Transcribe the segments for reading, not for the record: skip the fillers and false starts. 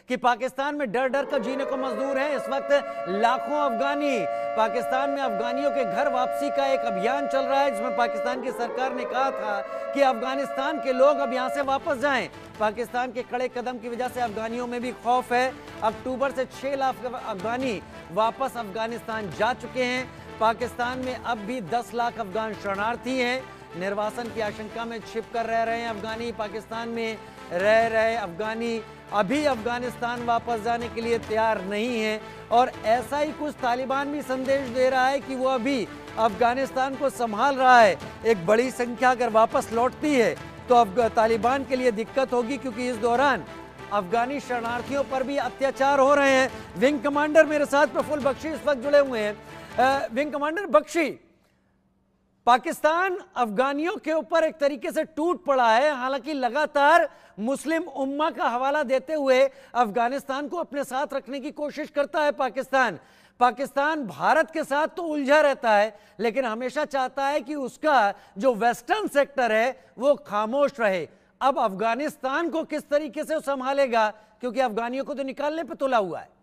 कि पाकिस्तान में डर डर कर जीने को मजबूर हैं। इस वक्त लाखों अफगानी पाकिस्तान में अफगानियों के घर वापसी का एक अभियान चल रहा है, जिसमें पाकिस्तान की सरकार ने कहा था कि अफगानिस्तान के लोग अब यहां से वापस जाएं। पाकिस्तान के कड़े कदम की वजह से अफगानियों में भी खौफ है। अक्टूबर से 6 लाख अफगानी वापस अफगानिस्तान जा चुके हैं। पाकिस्तान में अब भी 10 लाख अफगान शरणार्थी हैं। निर्वासन की आशंका में छिप कर रह रहे हैं अफगानी। पाकिस्तान में रह रहे अफगानी अभी अफगानिस्तान वापस जाने के लिए तैयार नहीं है, और ऐसा ही कुछ तालिबान भी संदेश दे रहा है कि वो अभी अफगानिस्तान को संभाल रहा है। एक बड़ी संख्या अगर वापस लौटती है तो अब तालिबान के लिए दिक्कत होगी, क्योंकि इस दौरान अफगानी शरणार्थियों पर भी अत्याचार हो रहे हैं। विंग कमांडर मेरे साथ प्रफुल्ल बख्शी इस वक्त जुड़े हुए हैं। विंग कमांडर बख्शी, पाकिस्तान अफगानियों के ऊपर एक तरीके से टूट पड़ा है। हालांकि लगातार मुस्लिम उम्मा का हवाला देते हुए अफगानिस्तान को अपने साथ रखने की कोशिश करता है पाकिस्तान भारत के साथ तो उलझा रहता है, लेकिन हमेशा चाहता है कि उसका जो वेस्टर्न सेक्टर है वो खामोश रहे। अब अफगानिस्तान को किस तरीके से संभालेगा, क्योंकि अफगानियों को तो निकालने पे तुला हुआ है।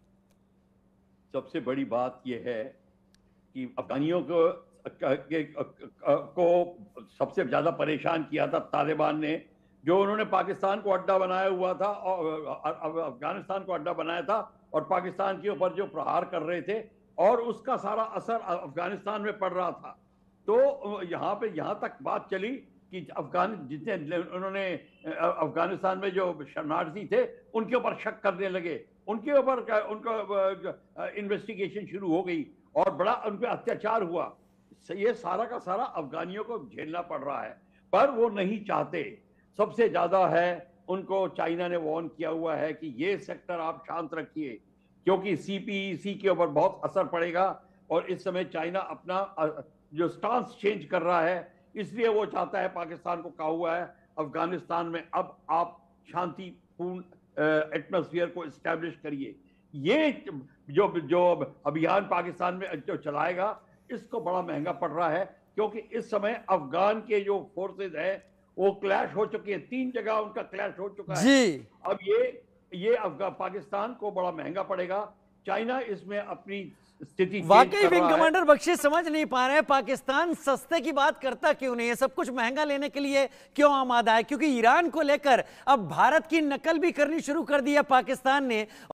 सबसे बड़ी बात यह है कि अफगानियों को सबसे ज्यादा परेशान किया था तालिबान ने, जो उन्होंने पाकिस्तान को अड्डा बनाया हुआ था और अफगानिस्तान को अड्डा बनाया था और पाकिस्तान के ऊपर जो प्रहार कर रहे थे, और उसका सारा असर अफगानिस्तान में पड़ रहा था। तो यहाँ तक बात चली कि जितने उन्होंने अफगानिस्तान में जो शरणार्थी थे उनके ऊपर शक करने लगे, उनके ऊपर उनका इन्वेस्टिगेशन शुरू हो गई और बड़ा उन पर अत्याचार हुआ। ये सारा का सारा अफगानियों को झेलना पड़ रहा है, पर वो नहीं चाहते। सबसे ज्यादा है उनको चाइना ने वार्न किया हुआ है कि ये सेक्टर आप शांत रखिए, क्योंकि सीपीईसी के ऊपर बहुत असर पड़ेगा। और इस समय चाइना अपना जो स्टांस चेंज कर रहा है, इसलिए वो चाहता है, पाकिस्तान को कहा हुआ है अफगानिस्तान में अब आप शांतिपूर्ण एटमॉस्फेयर को एस्टैब्लिश करिए। ये जो अभियान पाकिस्तान में जो चलाएगा, इसको बड़ा महंगा पड़ रहा है, क्योंकि इस समय अफगान के जो फोर्सेज है वो क्लैश हो चुकी है। 3 जगह उनका क्लैश हो चुका है जी। अब ये अफगान पाकिस्तान को बड़ा महंगा पड़ेगा। चाइना इसमें अपनी स्थिति वाकई विंग कमांडर बख्शी समझ नहीं पा रहे हैं पाकिस्तान सस्ते की बात करता क्यों नहीं है, सब कुछ महंगा लेने के लिए क्यों आमादा है। क्योंकि ईरान को लेकर अब भारत की नकल भी करनी शुरू कर दी है पाकिस्तान ने,